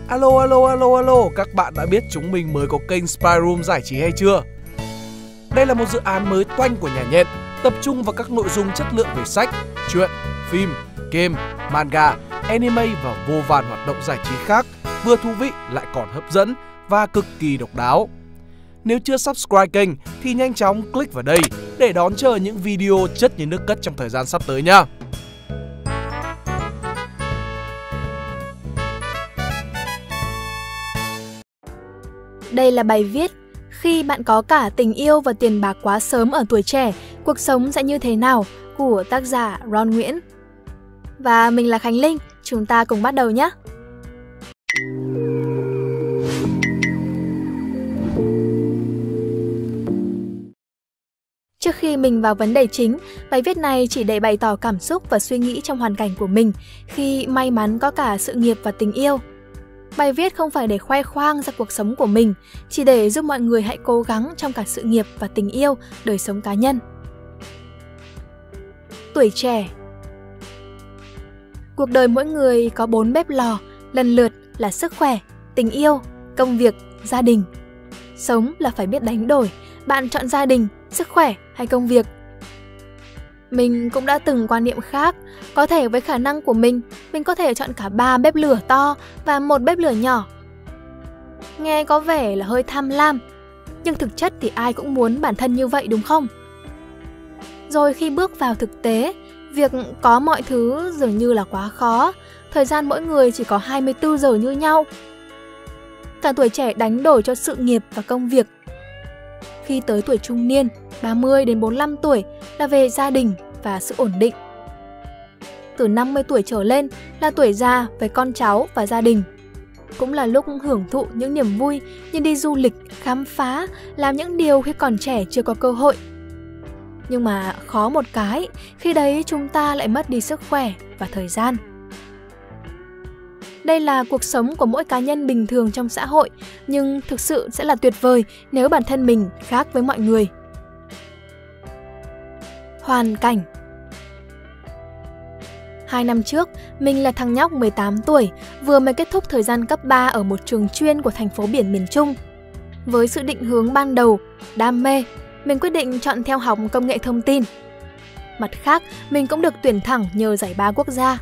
Alo, alo, alo, alo, các bạn đã biết chúng mình mới có kênh Spy Room giải trí hay chưa? Đây là một dự án mới toanh của nhà nhện, tập trung vào các nội dung chất lượng về sách, truyện, phim, game, manga, anime và vô vàn hoạt động giải trí khác, vừa thú vị lại còn hấp dẫn và cực kỳ độc đáo. Nếu chưa subscribe kênh thì nhanh chóng click vào đây để đón chờ những video chất như nước cất trong thời gian sắp tới nha. Đây là bài viết Khi bạn có cả tình yêu và tiền bạc quá sớm ở tuổi trẻ, cuộc sống sẽ như thế nào của tác giả Ron Nguyễn. Và mình là Khánh Linh, chúng ta cùng bắt đầu nhé. Trước khi mình vào vấn đề chính, bài viết này chỉ để bày tỏ cảm xúc và suy nghĩ trong hoàn cảnh của mình khi may mắn có cả sự nghiệp và tình yêu. Bài viết không phải để khoe khoang ra cuộc sống của mình, chỉ để giúp mọi người hãy cố gắng trong cả sự nghiệp và tình yêu, đời sống cá nhân. Tuổi trẻ. Cuộc đời mỗi người có 4 bếp lò, lần lượt là sức khỏe, tình yêu, công việc, gia đình. Sống là phải biết đánh đổi, bạn chọn gia đình, sức khỏe hay công việc. Mình cũng đã từng quan niệm khác, có thể với khả năng của mình có thể chọn cả 3 bếp lửa to và 1 bếp lửa nhỏ. Nghe có vẻ là hơi tham lam, nhưng thực chất thì ai cũng muốn bản thân như vậy đúng không? Rồi khi bước vào thực tế, việc có mọi thứ dường như là quá khó, thời gian mỗi người chỉ có 24 giờ như nhau. Cả tuổi trẻ đánh đổi cho sự nghiệp và công việc. Khi tới tuổi trung niên, 30 đến 45 tuổi là về gia đình và sự ổn định. Từ 50 tuổi trở lên là tuổi già với con cháu và gia đình. Cũng là lúc hưởng thụ những niềm vui như đi du lịch, khám phá, làm những điều khi còn trẻ chưa có cơ hội. Nhưng mà khó một cái, khi đấy chúng ta lại mất đi sức khỏe và thời gian. Đây là cuộc sống của mỗi cá nhân bình thường trong xã hội, nhưng thực sự sẽ là tuyệt vời nếu bản thân mình khác với mọi người. Hoàn cảnh. 2 năm trước, mình là thằng nhóc 18 tuổi, vừa mới kết thúc thời gian cấp 3 ở một trường chuyên của thành phố biển miền Trung. Với sự định hướng ban đầu, đam mê, mình quyết định chọn theo học công nghệ thông tin. Mặt khác, mình cũng được tuyển thẳng nhờ giải ba quốc gia.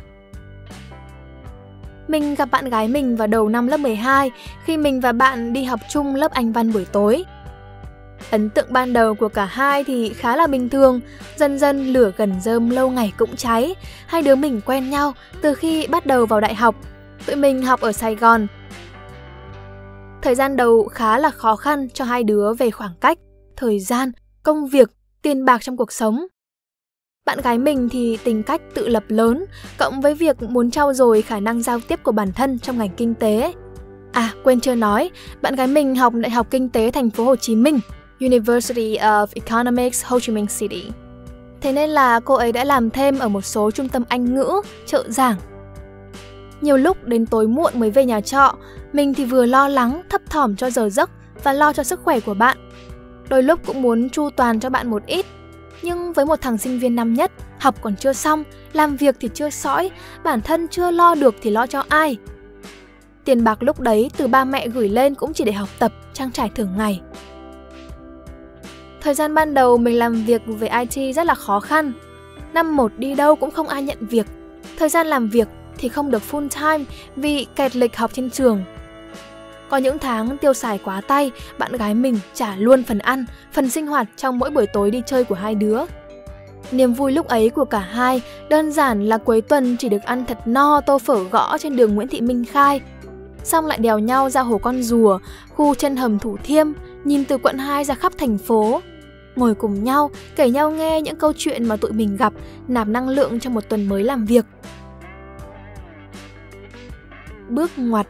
Mình gặp bạn gái mình vào đầu năm lớp 12 khi mình và bạn đi học chung lớp Anh văn buổi tối. Ấn tượng ban đầu của cả hai thì khá là bình thường, dần dần lửa gần rơm lâu ngày cũng cháy. Hai đứa mình quen nhau từ khi bắt đầu vào đại học. Tụi mình học ở Sài Gòn. Thời gian đầu khá là khó khăn cho hai đứa về khoảng cách, thời gian, công việc, tiền bạc trong cuộc sống. Bạn gái mình thì tính cách tự lập lớn, cộng với việc muốn trau dồi khả năng giao tiếp của bản thân trong ngành kinh tế. À, quên chưa nói, bạn gái mình học Đại học Kinh tế Thành phố Hồ Chí Minh, University of Economics Ho Chi Minh City. Thế nên là cô ấy đã làm thêm ở một số trung tâm Anh ngữ, trợ giảng. Nhiều lúc đến tối muộn mới về nhà trọ, mình thì vừa lo lắng, thấp thỏm cho giờ giấc và lo cho sức khỏe của bạn. Đôi lúc cũng muốn chu toàn cho bạn một ít. Nhưng với một thằng sinh viên năm nhất, học còn chưa xong, làm việc thì chưa sõi, bản thân chưa lo được thì lo cho ai? Tiền bạc lúc đấy từ ba mẹ gửi lên cũng chỉ để học tập, trang trải thường ngày. Thời gian ban đầu mình làm việc về IT rất là khó khăn. Năm 1 đi đâu cũng không ai nhận việc. Thời gian làm việc thì không được full time vì kẹt lịch học trên trường. Có những tháng tiêu xài quá tay, bạn gái mình trả luôn phần ăn, phần sinh hoạt trong mỗi buổi tối đi chơi của hai đứa. Niềm vui lúc ấy của cả hai đơn giản là cuối tuần chỉ được ăn thật no tô phở gõ trên đường Nguyễn Thị Minh Khai, xong lại đèo nhau ra hồ Con Rùa, khu chân hầm Thủ Thiêm, nhìn từ quận 2 ra khắp thành phố. Ngồi cùng nhau, kể nhau nghe những câu chuyện mà tụi mình gặp, nạp năng lượng cho một tuần mới làm việc. Bước ngoặt.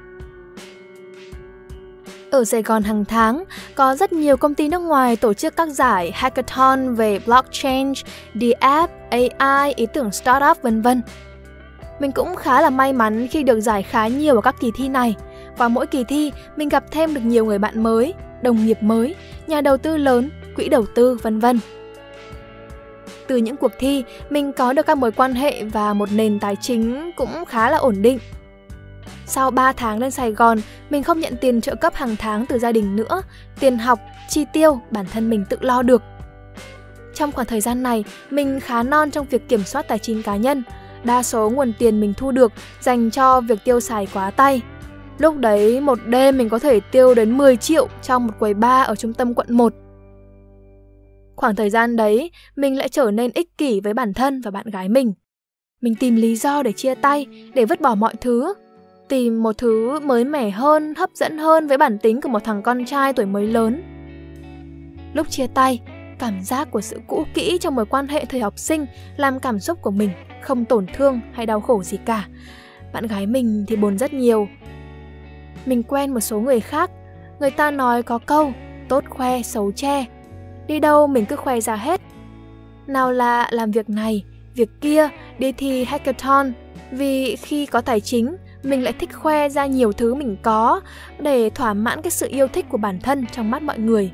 Ở Sài Gòn hàng tháng, có rất nhiều công ty nước ngoài tổ chức các giải hackathon về blockchain, DApp, AI, ý tưởng startup v.v. Mình cũng khá là may mắn khi được giải khá nhiều ở các kỳ thi này. Qua mỗi kỳ thi, mình gặp thêm được nhiều người bạn mới, đồng nghiệp mới, nhà đầu tư lớn, quỹ đầu tư v.v. Từ những cuộc thi, mình có được các mối quan hệ và một nền tài chính cũng khá là ổn định. Sau 3 tháng lên Sài Gòn, mình không nhận tiền trợ cấp hàng tháng từ gia đình nữa. Tiền học, chi tiêu, bản thân mình tự lo được. Trong khoảng thời gian này, mình khá non trong việc kiểm soát tài chính cá nhân. Đa số nguồn tiền mình thu được dành cho việc tiêu xài quá tay. Lúc đấy, một đêm mình có thể tiêu đến 10 triệu trong một quầy bar ở trung tâm quận 1. Khoảng thời gian đấy, mình lại trở nên ích kỷ với bản thân và bạn gái mình. Mình tìm lý do để chia tay, để vứt bỏ mọi thứ. Tìm một thứ mới mẻ hơn, hấp dẫn hơn với bản tính của một thằng con trai tuổi mới lớn. Lúc chia tay, cảm giác của sự cũ kỹ trong mối quan hệ thời học sinh làm cảm xúc của mình không tổn thương hay đau khổ gì cả. Bạn gái mình thì buồn rất nhiều. Mình quen một số người khác, người ta nói có câu tốt khoe xấu che. Đi đâu mình cứ khoe ra hết. Nào là làm việc này, việc kia, đi thi hackathon. Vì khi có tài chính, mình lại thích khoe ra nhiều thứ mình có để thỏa mãn cái sự yêu thích của bản thân trong mắt mọi người.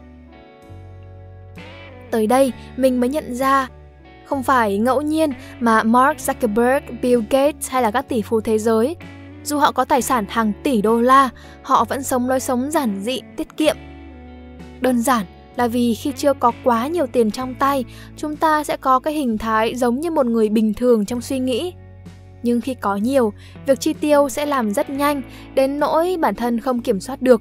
Tới đây, mình mới nhận ra, không phải ngẫu nhiên mà Mark Zuckerberg, Bill Gates hay là các tỷ phú thế giới, dù họ có tài sản hàng tỷ đô la, họ vẫn sống lối sống giản dị, tiết kiệm. Đơn giản là vì khi chưa có quá nhiều tiền trong tay, chúng ta sẽ có cái hình thái giống như một người bình thường trong suy nghĩ. Nhưng khi có nhiều, việc chi tiêu sẽ làm rất nhanh, đến nỗi bản thân không kiểm soát được.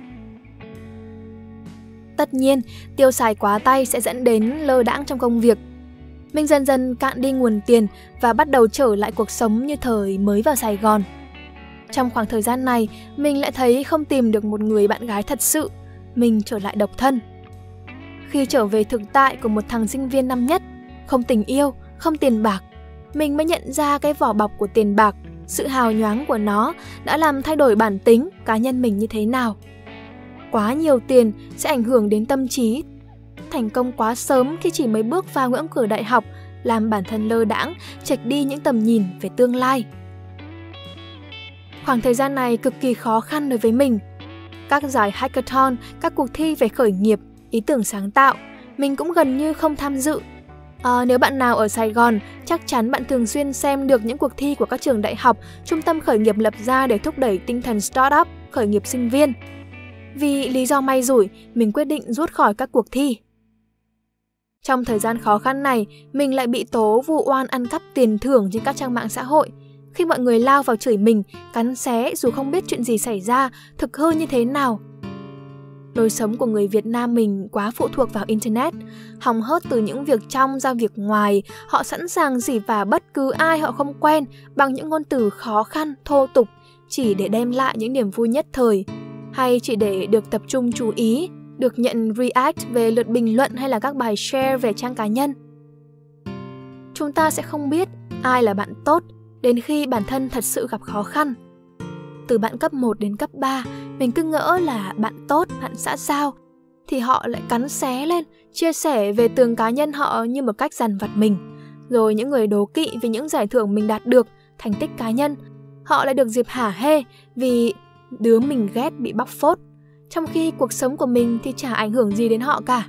Tất nhiên, tiêu xài quá tay sẽ dẫn đến lơ đãng trong công việc. Mình dần dần cạn đi nguồn tiền và bắt đầu trở lại cuộc sống như thời mới vào Sài Gòn. Trong khoảng thời gian này, mình lại thấy không tìm được một người bạn gái thật sự. Mình trở lại độc thân. Khi trở về thực tại của một thằng sinh viên năm nhất, không tình yêu, không tiền bạc, mình mới nhận ra cái vỏ bọc của tiền bạc, sự hào nhoáng của nó đã làm thay đổi bản tính cá nhân mình như thế nào. Quá nhiều tiền sẽ ảnh hưởng đến tâm trí. Thành công quá sớm khi chỉ mới bước vào ngưỡng cửa đại học làm bản thân lơ đãng, chệch đi những tầm nhìn về tương lai. Khoảng thời gian này cực kỳ khó khăn đối với mình. Các giải hackathon, các cuộc thi về khởi nghiệp, ý tưởng sáng tạo, mình cũng gần như không tham dự. Nếu bạn nào ở Sài Gòn, chắc chắn bạn thường xuyên xem được những cuộc thi của các trường đại học, trung tâm khởi nghiệp lập ra để thúc đẩy tinh thần startup, khởi nghiệp sinh viên. Vì lý do may rủi, mình quyết định rút khỏi các cuộc thi. Trong thời gian khó khăn này, mình lại bị tố vu oan ăn cắp tiền thưởng trên các trang mạng xã hội. Khi mọi người lao vào chửi mình, cắn xé dù không biết chuyện gì xảy ra, thực hư như thế nào. Lối sống của người Việt Nam mình quá phụ thuộc vào Internet. Hòng hớt từ những việc trong ra việc ngoài, họ sẵn sàng rỉ vả bất cứ ai họ không quen bằng những ngôn từ khó khăn, thô tục, chỉ để đem lại những niềm vui nhất thời, hay chỉ để được tập trung chú ý, được nhận react về lượt bình luận hay là các bài share về trang cá nhân. Chúng ta sẽ không biết ai là bạn tốt đến khi bản thân thật sự gặp khó khăn. Từ bạn cấp 1 đến cấp 3, mình cứ ngỡ là bạn tốt, bạn xã giao, thì họ lại cắn xé lên, chia sẻ về tường cá nhân họ như một cách dằn vặt mình. Rồi những người đố kỵ vì những giải thưởng mình đạt được, thành tích cá nhân, họ lại được dịp hả hê vì đứa mình ghét bị bóc phốt, trong khi cuộc sống của mình thì chả ảnh hưởng gì đến họ cả.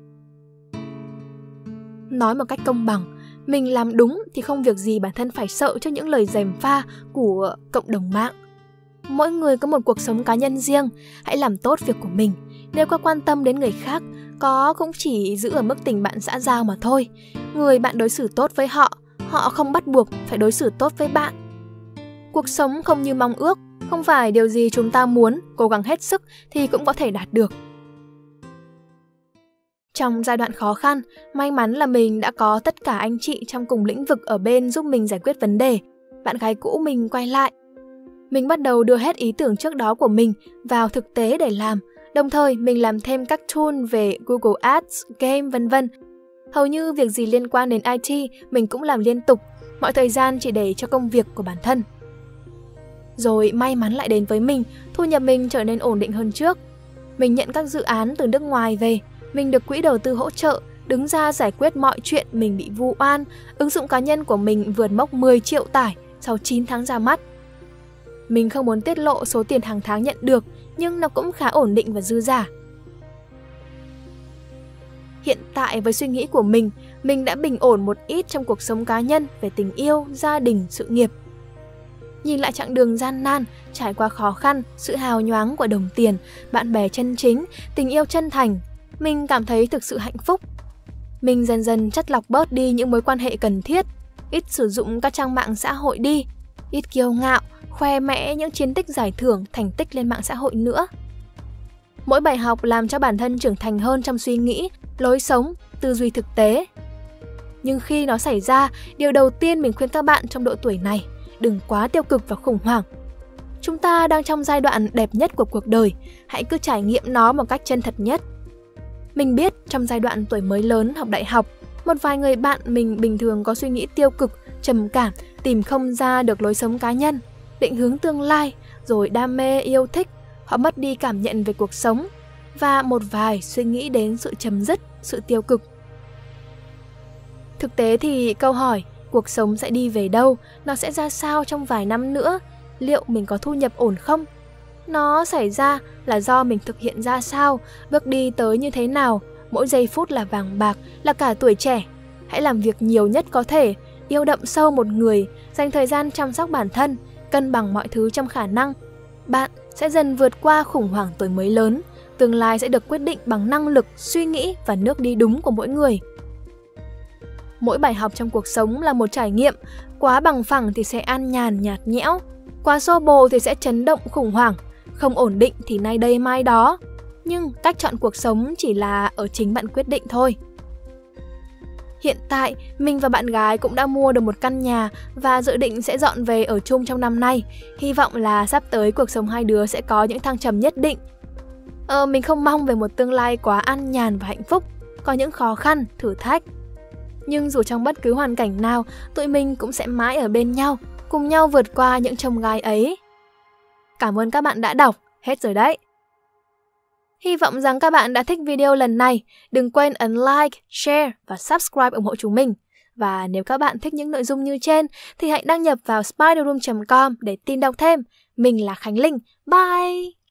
Nói một cách công bằng, mình làm đúng thì không việc gì bản thân phải sợ trước những lời gièm pha của cộng đồng mạng. Mỗi người có một cuộc sống cá nhân riêng, hãy làm tốt việc của mình. Nếu có quan tâm đến người khác, có cũng chỉ giữ ở mức tình bạn xã giao mà thôi. Người bạn đối xử tốt với họ, họ không bắt buộc phải đối xử tốt với bạn. Cuộc sống không như mong ước, không phải điều gì chúng ta muốn, cố gắng hết sức thì cũng có thể đạt được. Trong giai đoạn khó khăn, may mắn là mình đã có tất cả anh chị trong cùng lĩnh vực ở bên giúp mình giải quyết vấn đề. Bạn gái cũ mình quay lại. Mình bắt đầu đưa hết ý tưởng trước đó của mình vào thực tế để làm. Đồng thời, mình làm thêm các tool về Google Ads, game vân vân. Hầu như việc gì liên quan đến IT, mình cũng làm liên tục. Mọi thời gian chỉ để cho công việc của bản thân. Rồi may mắn lại đến với mình, thu nhập mình trở nên ổn định hơn trước. Mình nhận các dự án từ nước ngoài về. Mình được quỹ đầu tư hỗ trợ, đứng ra giải quyết mọi chuyện mình bị vu oan. Ứng dụng cá nhân của mình vượt mốc 10 triệu tải sau 9 tháng ra mắt. Mình không muốn tiết lộ số tiền hàng tháng nhận được, nhưng nó cũng khá ổn định và dư giả. Hiện tại với suy nghĩ của mình đã bình ổn một ít trong cuộc sống cá nhân về tình yêu, gia đình, sự nghiệp. nhìn lại chặng đường gian nan, trải qua khó khăn, sự hào nhoáng của đồng tiền, bạn bè chân chính, tình yêu chân thành, mình cảm thấy thực sự hạnh phúc. Mình dần dần chắt lọc bớt đi những mối quan hệ cần thiết, ít sử dụng các trang mạng xã hội đi, ít kiêu ngạo, khoe mẽ những chiến tích giải thưởng, thành tích lên mạng xã hội nữa. Mỗi bài học làm cho bản thân trưởng thành hơn trong suy nghĩ, lối sống, tư duy thực tế. Nhưng khi nó xảy ra, điều đầu tiên mình khuyên các bạn trong độ tuổi này, đừng quá tiêu cực và khủng hoảng. Chúng ta đang trong giai đoạn đẹp nhất của cuộc đời, hãy cứ trải nghiệm nó một cách chân thật nhất. Mình biết trong giai đoạn tuổi mới lớn học đại học, một vài người bạn mình bình thường có suy nghĩ tiêu cực, trầm cảm, tìm không ra được lối sống cá nhân, định hướng tương lai, rồi đam mê, yêu thích. Họ mất đi cảm nhận về cuộc sống và một vài suy nghĩ đến sự chấm dứt, sự tiêu cực. Thực tế thì câu hỏi cuộc sống sẽ đi về đâu, nó sẽ ra sao trong vài năm nữa, liệu mình có thu nhập ổn không? Nó xảy ra là do mình thực hiện ra sao, bước đi tới như thế nào, mỗi giây phút là vàng bạc, là cả tuổi trẻ. Hãy làm việc nhiều nhất có thể, yêu đậm sâu một người, dành thời gian chăm sóc bản thân, cân bằng mọi thứ trong khả năng. Bạn sẽ dần vượt qua khủng hoảng tuổi mới lớn, tương lai sẽ được quyết định bằng năng lực, suy nghĩ và nước đi đúng của mỗi người. Mỗi bài học trong cuộc sống là một trải nghiệm, quá bằng phẳng thì sẽ an nhàn nhạt nhẽo, quá xô bồ thì sẽ chấn động khủng hoảng, không ổn định thì nay đây mai đó. Nhưng cách chọn cuộc sống chỉ là ở chính bạn quyết định thôi. Hiện tại, mình và bạn gái cũng đã mua được một căn nhà và dự định sẽ dọn về ở chung trong năm nay. Hy vọng là sắp tới cuộc sống hai đứa sẽ có những thăng trầm nhất định. Mình không mong về một tương lai quá an nhàn và hạnh phúc, có những khó khăn, thử thách. Nhưng dù trong bất cứ hoàn cảnh nào, tụi mình cũng sẽ mãi ở bên nhau, cùng nhau vượt qua những chông gai ấy. Cảm ơn các bạn đã đọc, hết rồi đấy. Hy vọng rằng các bạn đã thích video lần này. Đừng quên ấn like, share và subscribe ủng hộ chúng mình. Và nếu các bạn thích những nội dung như trên thì hãy đăng nhập vào spiderroom.com để tìm đọc thêm. Mình là Khánh Linh. Bye!